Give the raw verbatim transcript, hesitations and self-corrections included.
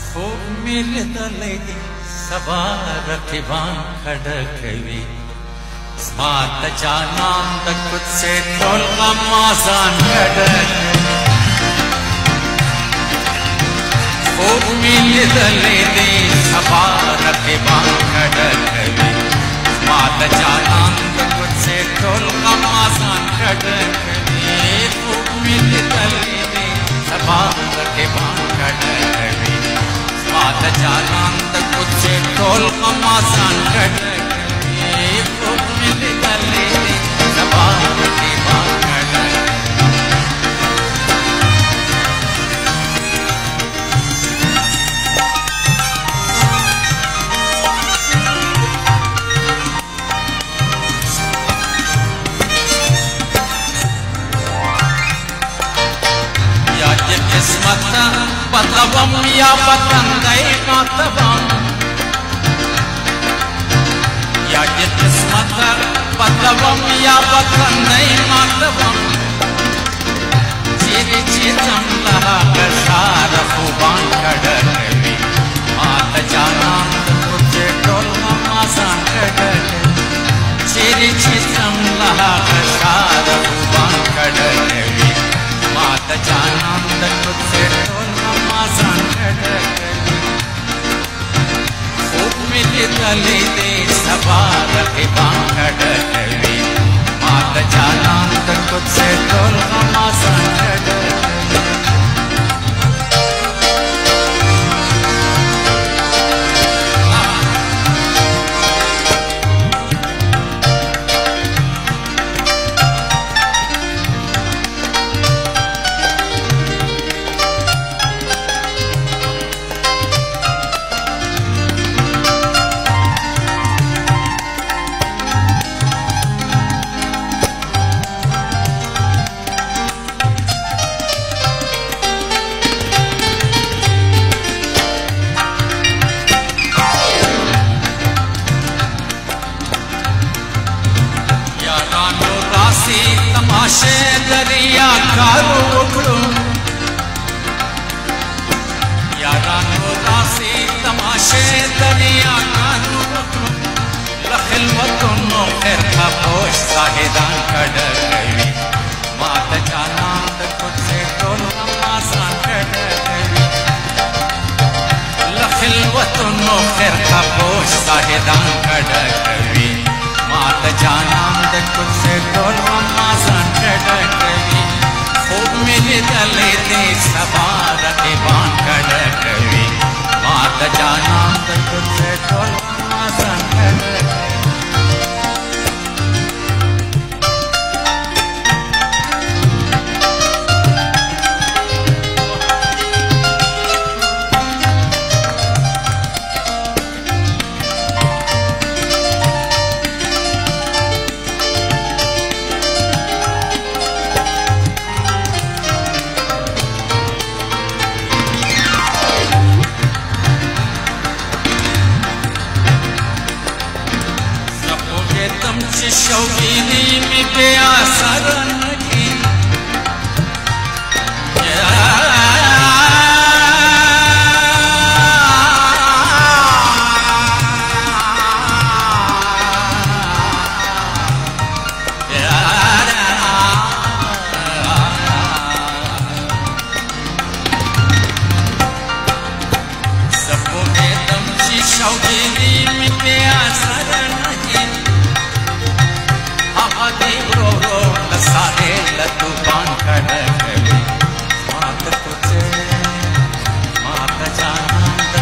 मिलतले सवारथिवां खडकवी स्मार्त जानांद कुछ से टोल मासान खडक ओ मिलतले सवारथिवां खडकवी स्मार्त जानांद कुछ से टोल मासान खडकवी ओ मिलतले सवारथिवां खडकवी मात जानांद कुछ टोल मासान खडकवी ओ मिलतले सवारथिवां खडकवी किस्मत बतवम या बतंदई मतवम या ये किस्मत बतवम या बतंदई मतवम चिरी चिरम लहा कसार खुबान खडकवी मात जानांद कुछ टोल मासान खडकवी चिरी चिरम लहा कसार खुबान खडकवी मात जानांद कुछ टोल मासान खडकवी खूब मिलतले सवारथिवां खडकवी मात जानांद कुछ टोल मासान खडकवी तमाशे दरिया कारो उखड़ो यारानो रासी तमाशे दरिया कारो उखड़ो लखिलवतुनो खैर का पोश साहिदान खडकवी मात जानांद कुछ टोल मासान खडकवी लखिलवतुनो खैर का पोश साहिदान खडकवी मात जानांद कुछ टोल मासान खडकवी खूब मिलतले सवारथिवां खडकवी मात जानांद कुछ टोल मासान खडकवी शौकीनी में बेअसर नहीं सबको बेदम सी शौकीनी में बेअसर नहीं रो रो सारे लतुबान खडकवी मात तुझे मात जानांद